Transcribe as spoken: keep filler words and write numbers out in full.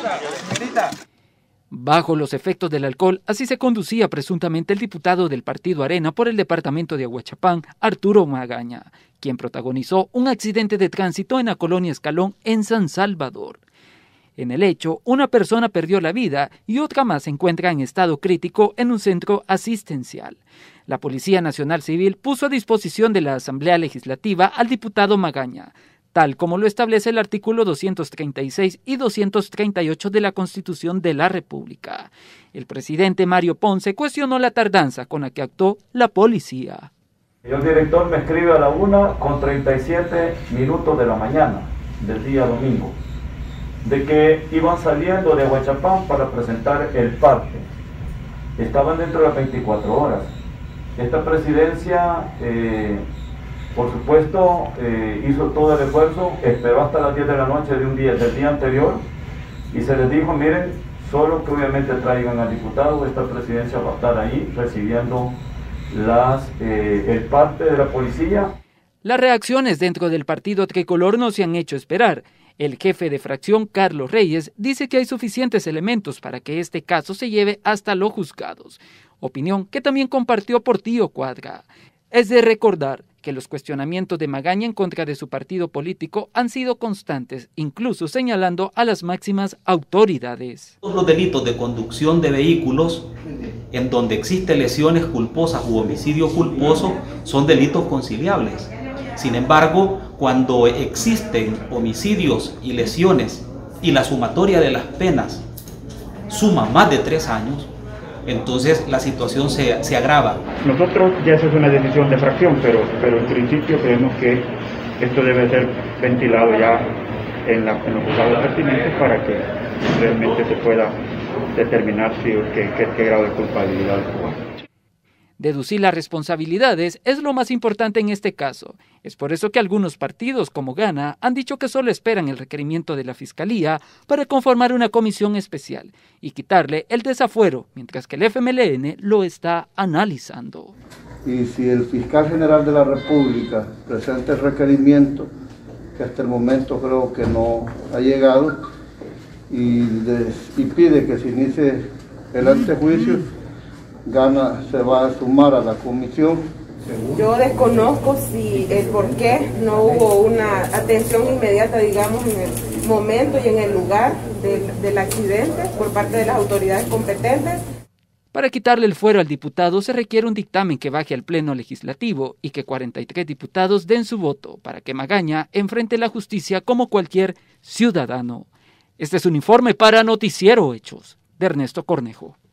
Bajo los efectos del alcohol, así se conducía presuntamente el diputado del partido Arena por el departamento de Aguachapán, Arturo Magaña, quien protagonizó un accidente de tránsito en la colonia Escalón, en San Salvador. En el hecho, una persona perdió la vida y otra más se encuentra en estado crítico en un centro asistencial. La Policía Nacional Civil puso a disposición de la Asamblea Legislativa al diputado Magaña, tal como lo establece el artículo doscientos treinta y seis y doscientos treinta y ocho de la Constitución de la República. El presidente Mario Ponce cuestionó la tardanza con la que actuó la policía. El director me escribe a la una con treinta y siete minutos de la mañana del día domingo, de que iban saliendo de Aguachapán para presentar el parte. Estaban dentro de las veinticuatro horas. Esta presidencia, eh, por supuesto, eh, hizo todo el esfuerzo, esperó hasta las diez de la noche de un día, del día anterior, y se les dijo, miren, solo que obviamente traigan al diputado, esta presidencia va a estar ahí recibiendo las, eh, el parte de la policía. Las reacciones dentro del partido tricolor no se han hecho esperar. El jefe de fracción, Carlos Reyes, dice que hay suficientes elementos para que este caso se lleve hasta los juzgados. Opinión que también compartió Portillo Cuadra. Es de recordar que los cuestionamientos de Magaña en contra de su partido político han sido constantes, incluso señalando a las máximas autoridades. Todos los delitos de conducción de vehículos en donde existen lesiones culposas u homicidio culposo son delitos conciliables. Sin embargo, cuando existen homicidios y lesiones y la sumatoria de las penas suma más de tres años, entonces la situación se, se agrava. Nosotros ya esa es una decisión de fracción, pero, pero en principio creemos que esto debe ser ventilado ya en, la, en los juzgados pertinentes para que realmente se pueda determinar si, qué, qué, qué grado de culpabilidad hubo. Deducir las responsabilidades es lo más importante en este caso. Es por eso que algunos partidos, como Gana, han dicho que solo esperan el requerimiento de la Fiscalía para conformar una comisión especial y quitarle el desafuero, mientras que el F M L N lo está analizando. Y si el fiscal general de la República presenta el requerimiento, que hasta el momento creo que no ha llegado, y, de, y pide que se inicie el antejuicio, Gana se va a sumar a la comisión. Yo desconozco si el por qué no hubo una atención inmediata, digamos, en el momento y en el lugar del, del accidente por parte de las autoridades competentes. Para quitarle el fuero al diputado se requiere un dictamen que baje al Pleno Legislativo y que cuarenta y tres diputados den su voto para que Magaña enfrente la justicia como cualquier ciudadano. Este es un informe para Noticiero Hechos de Ernesto Cornejo.